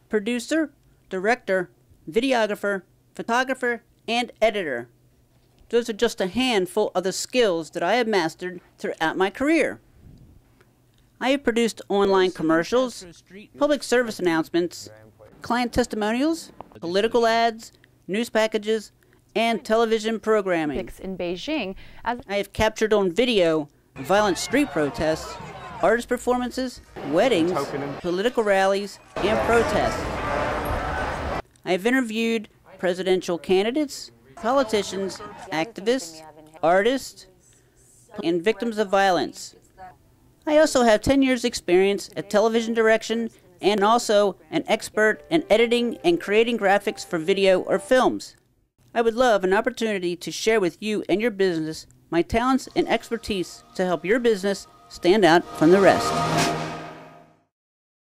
producer, director, videographer, photographer, and editor. Those are just a handful of the skills that I have mastered throughout my career. I have produced online commercials, public service announcements, client testimonials, political ads, news packages, and television programming. In Beijing, I have captured on video violent street protests, artist performances, weddings, political rallies, and protests. I have interviewed presidential candidates, politicians, activists, artists, and victims of violence. I also have 10 years experience at television direction and also an expert in editing and creating graphics for video or films. I would love an opportunity to share with you and your business my talents and expertise to help your business stand out from the rest.